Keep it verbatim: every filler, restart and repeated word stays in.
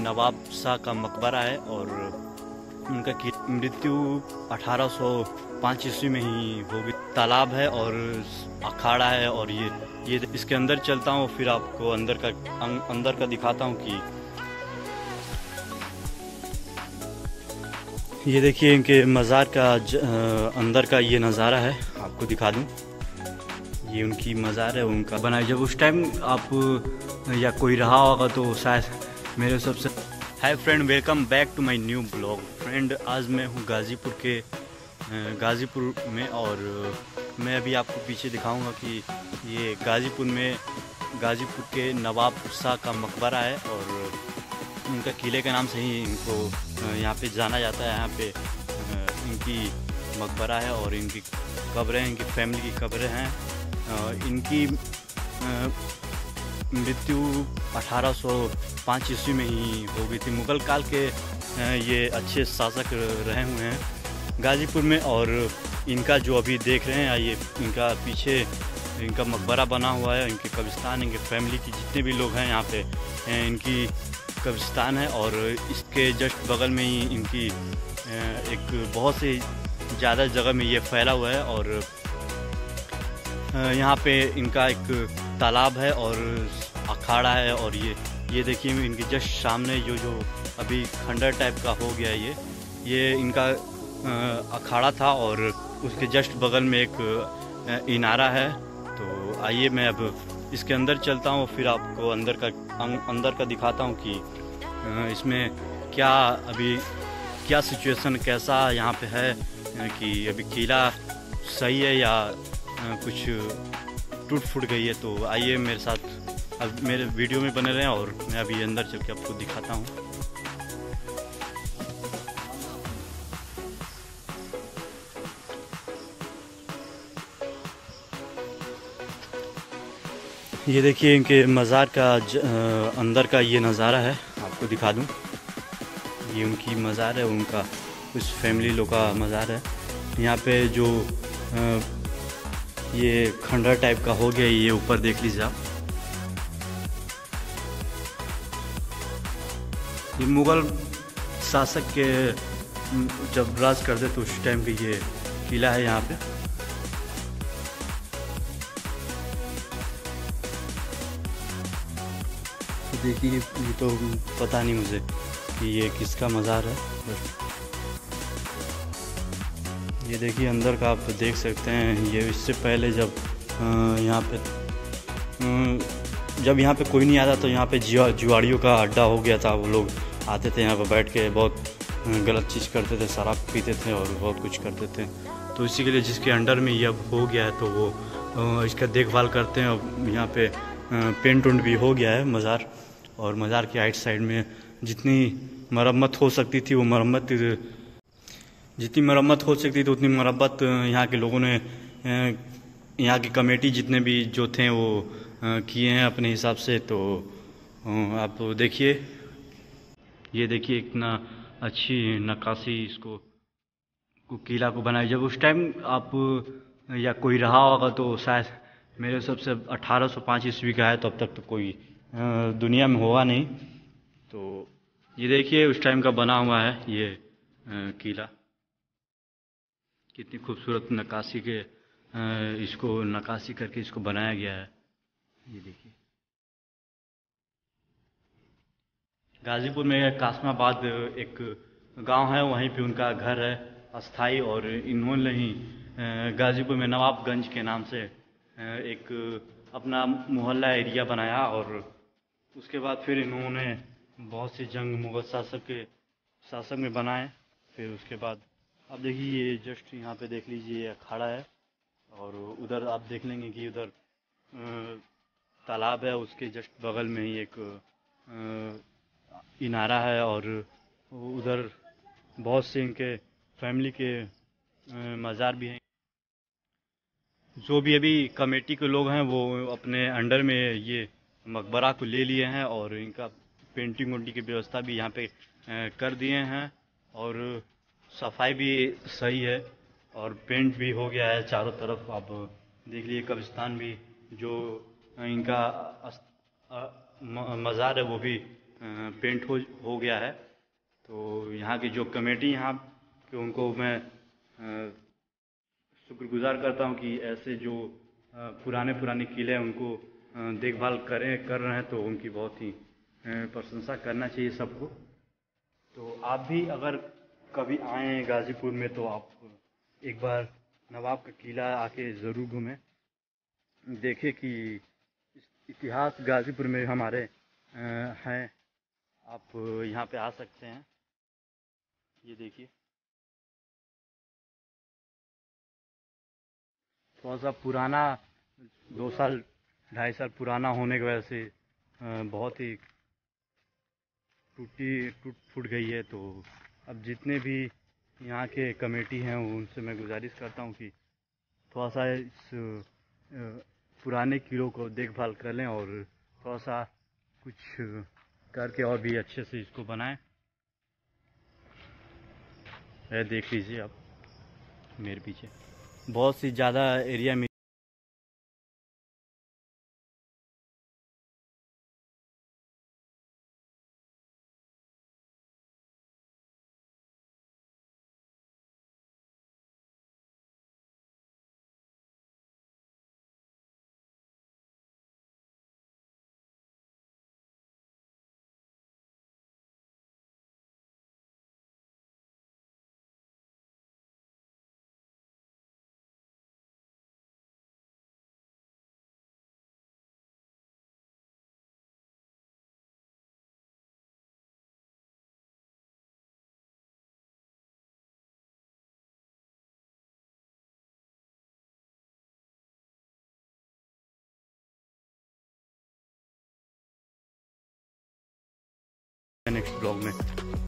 नवाब शाह का मकबरा है और उनका मृत्यु अठारह सौ पाँच ईस्वी में ही हो गई। तालाब है और अखाड़ा है और ये ये इसके अंदर चलता हूँ, फिर आपको अंदर का अंदर का दिखाता हूँ कि ये देखिए इनके मज़ार का ज, आ, अंदर का ये नज़ारा है, आपको दिखा दूँ। ये उनकी मज़ार है, उनका बनाया जब उस टाइम आप या कोई रहा होगा तो शायद मेरे सबसे। Hi friend, welcome back to my new blog. Friend, आज मैं हूँ गाज़ीपुर के गाज़ीपुर में और मैं अभी आपको पीछे दिखाऊंगा कि ये गाज़ीपुर में गाज़ीपुर के नवाब शाह का मकबरा है और उनका किले के नाम से ही इनको यहाँ पे जाना जाता है। यहाँ पे इनकी मकबरा है और इनकी कब्रें हैं, इनकी फैमिली की कब्रें हैं। इनकी मृत्यु अठारह सौ पाँच ईस्वी में ही हो गई थी। मुग़ल काल के ये अच्छे शासक रहे हुए हैं गाज़ीपुर में और इनका जो अभी देख रहे हैं ये इनका पीछे इनका मकबरा बना हुआ है, इनके कब्रिस्तान, इनके फैमिली की जितने भी लोग हैं यहाँ पे इनकी कब्रिस्तान है और इसके जस्ट बगल में ही इनकी एक बहुत से ज़्यादा जगह में ये फैला हुआ है और यहाँ पे इनका एक तालाब है और अखाड़ा है और ये ये देखिए इनके जस्ट सामने जो जो अभी खंडर टाइप का हो गया है ये ये इनका अखाड़ा था और उसके जस्ट बगल में एक इनारा है। तो आइए मैं अब इसके अंदर चलता हूँ, फिर आपको अंदर का अंदर का दिखाता हूँ कि इसमें क्या अभी क्या सिचुएशन कैसा यहाँ पे है, कि अभी किला सही है या कुछ टूट फूट गई है। तो आइए मेरे साथ अब मेरे वीडियो में बने रहें और मैं अभी अंदर चल के आपको दिखाता हूँ। ये देखिए इनके मज़ार का ज, आ, अंदर का ये नज़ारा है, आपको दिखा दूँ। ये उनकी मज़ार है, उनका कुछ फैमिली लोग का मज़ार है। यहाँ पे जो आ, ये खंडर टाइप का हो गया, ये ऊपर देख लीजिए आप। ये मुग़ल शासक के जब राज करते तो उस टाइम का ये किला है यहाँ पे। देखिए ये तो पता नहीं मुझे कि ये किसका मज़ार है। ये देखिए अंदर का आप देख सकते हैं। ये इससे पहले जब यहाँ पे जब यहाँ पे कोई नहीं आता तो यहाँ पे जुआड़ियों का अड्डा हो गया था। वो लोग आते थे यहाँ पे बैठ के बहुत गलत चीज़ करते थे, शराब पीते थे और बहुत कुछ करते थे। तो इसी के लिए जिसके अंडर में ये अब हो गया है तो वो इसका देखभाल करते हैं। अब यहाँ पे पेंट उंट भी हो गया है मज़ार और मज़ार की आइट साइड में जितनी मरम्मत हो सकती थी वो मरम्मत जितनी मरम्मत हो सकती थी उतनी मरम्मत यहाँ के लोगों ने, यहाँ की कमेटी जितने भी जो थे वो किए हैं अपने हिसाब से। तो आप देखिए, ये देखिए इतना अच्छी नक्काशी इसको को किला को बनाया। जब उस टाइम आप या कोई रहा होगा तो शायद मेरे हिसाब से अठारह सौ पाँच ईस्वी का है, तो अब तक तो कोई दुनिया में होगा नहीं। तो ये देखिए उस टाइम का बना हुआ है ये किला, कितनी खूबसूरत नक्काशी के इसको नक्काशी करके इसको बनाया गया है। ये देखिए गाज़ीपुर में कासमाबाद एक गांव है, वहीं पे उनका घर है अस्थाई और इन्होंने ही गाज़ीपुर में नवाबगंज के नाम से एक अपना मोहल्ला एरिया बनाया और उसके बाद फिर इन्होंने बहुत सी जंग मुग़ल शासक के शासक में बनाए। फिर उसके बाद अब देखिए ये जस्ट यहाँ पे देख लीजिए अखाड़ा है और उधर आप देख लेंगे कि उधर तालाब है, उसके जस्ट बगल में ही एक इनारा है और उधर बहुत से इनके फैमिली के मज़ार भी हैं। जो भी अभी कमेटी के लोग हैं वो अपने अंडर में ये मकबरा को ले लिए हैं और इनका पेंटिंग उंटिंग की व्यवस्था भी यहाँ पे कर दिए हैं और सफाई भी सही है और पेंट भी हो गया है चारों तरफ। आप देख लीजिए कब्रिस्तान भी जो इनका मज़ार है वो भी पेंट हो हो गया है। तो यहाँ की जो कमेटी यहाँ के उनको मैं शुक्रगुजार करता हूँ कि ऐसे जो पुराने पुराने किले हैं उनको देखभाल करें कर रहे हैं, तो उनकी बहुत ही प्रशंसा करना चाहिए सबको। तो आप भी अगर कभी आएँ गाज़ीपुर में तो आप एक बार नवाब का किला आके ज़रूर घूमें, देखें कि इतिहास गाज़ीपुर में हमारे हैं। आप यहाँ पे आ सकते हैं। ये देखिए, थोड़ा सा पुराना, दो साल ढाई साल पुराना होने की वजह से बहुत ही टूटी टूट फूट गई है। तो अब जितने भी यहाँ के कमेटी हैं उनसे मैं गुजारिश करता हूँ कि थोड़ा सा इस पुराने किलों को देखभाल कर लें और थोड़ा सा कुछ करके और भी अच्छे से इसको बनाएं। ये देख लीजिए आप मेरे पीछे बहुत सी ज़्यादा एरिया में नेक्स्ट ब्लॉग में